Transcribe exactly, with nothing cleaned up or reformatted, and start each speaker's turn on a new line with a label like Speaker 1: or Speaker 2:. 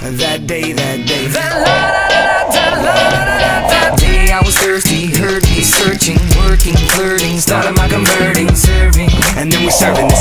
Speaker 1: That day, that day, that day I was thirsty, heard me searching, working, flirting, started my converting, serving, and then we serving the